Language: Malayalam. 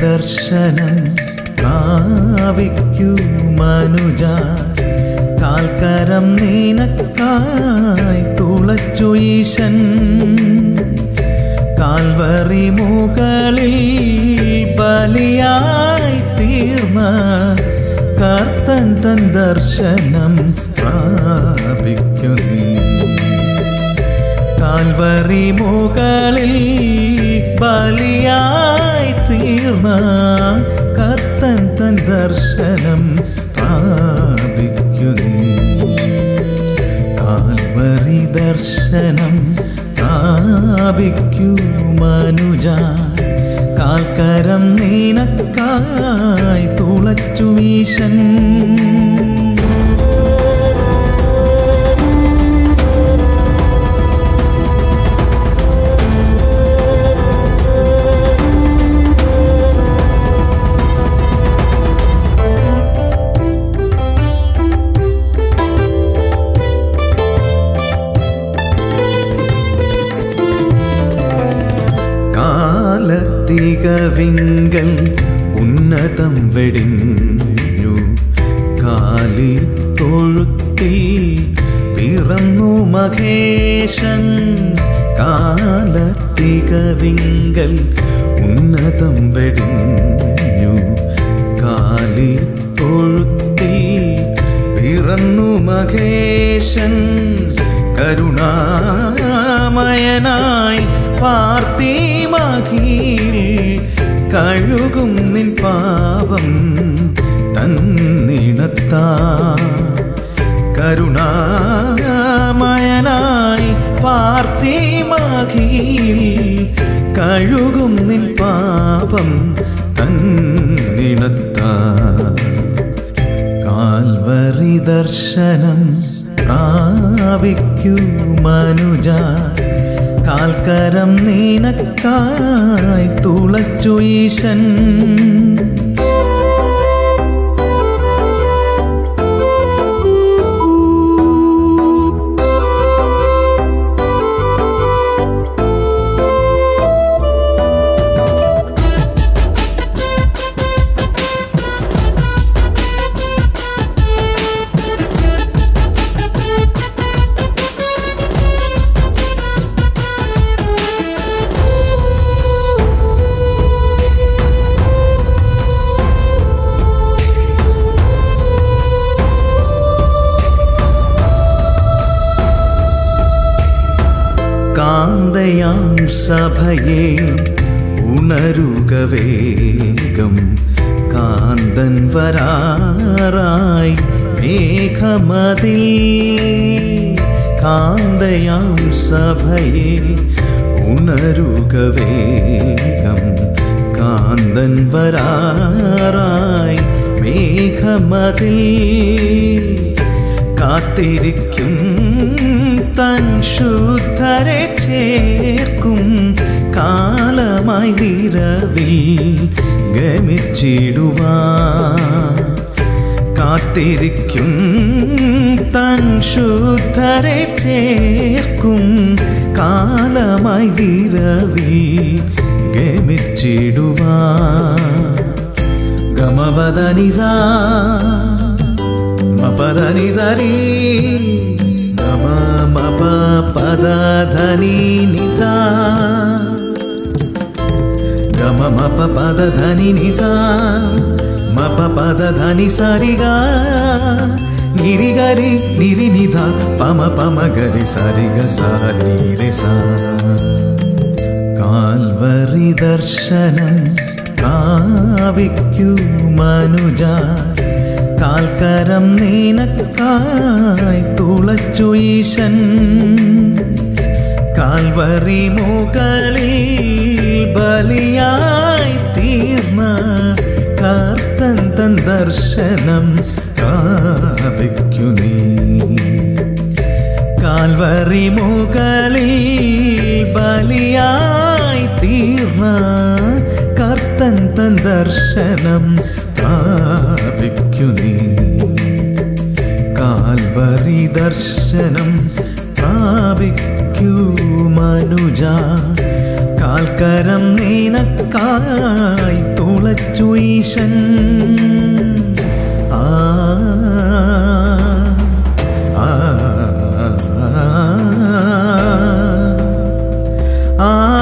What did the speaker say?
ദർശനം പ്രാപിക്കൂ മനുജ. കാൽക്കരം നിനക്കായി തുളച്ചു ഈശൻ. കാൽവറി മുകളിൽ ബലിയായി തീർന്ന കർത്തൻ തൻ ദർശനം പ്രാപിക്കൂ നീ. കാൽവറി മുകളിൽ ബലിയായി തീർന്ന കർത്തൻ തൻ ദർശനം പ്രാപിക്കൂ നീ. കാൽവറി ദർശനം പ്രാപിക്കൂ മനുജ. കാൽക്കരം നിനക്കായി തുളച്ചു ഈശൻ. കാലത്തികവിങ്കൽ ഉന്നതം വെടിഞ്ഞു. കാലി തൊഴുത്തിൽ പിറന്നു മഹേശൻ. കാലത്തികവിങ്കൽ ഉന്നതം വെടിഞ്ഞു. കാലി തൊഴുത്തിൽ പിറന്നു മഹേശൻ. കരുണാമയനായി പാർത്തിമഖിൽ കഴുകും നിൻ പാപം തന്നിണത്താ. കരുണാമയനായി പാർത്തിമഖിൽ കഴുകും നിൻ പാപം തന്നിണത്താ. കാൽവറി ദർശനം പ്രാപിക്കൂ മനുജ. കാൽക്കരം നിനക്കായി തുളച്ചു ഈശൻ. കാന്തയാം സഭയെ ഉണരുക വേഗം. കാന്തൻ വരാറായി മേഘമതിൽ. കാന്തയാം സഭയെ ഉണരുക വേഗം. കാന്തൻ വരാറായി മേഘമതിൽ. കാത്തിരിക്കും തൻ ശുദ്ധരെ ചേർക്കും കാലമായി വിരവിൽ ഗമിച്ചിടുവാൻ. കാത്തിരിക്കും തൻ ശുദ്ധരെ ചേർക്കും കാലമായി വിരവിൽ ഗമിച്ചിടുവാൻ. ഗമപദനിസ മപദനിസരി ഗമ മപ പദ ധനി നിസ. ഗമ മപ പദ ധനി നിസ മപ പദ ധനി സരിഗ നിരി ഗരി നിരി നിധ പമ പമ ഗരി സരിഗ സരി രെ സ. കാൽവറി ദർശനം പ്രാപിക്കൂ മനുജ. കാൽക്കരം നിനക്കായി തുളച്ചു ഈശൻ. കാൽവറി മുകളിൽ ബലിയായി തീർന്ന കർത്തൻ തൻ ദർശനം പ്രാപിക്കൂ നീ. കാൽവറി മുകളിൽ ബലിയായി തീർന്ന കർത്തൻ തൻ ദർശനം പ്രാപിക്കൂ നീ. കാൽവറി ദർശനം പ്രാപിക്കൂ മനുജ. കാൽക്കരം നിനക്കായി തുള തുളച്ചു ഈശൻ. ആ ആ ആ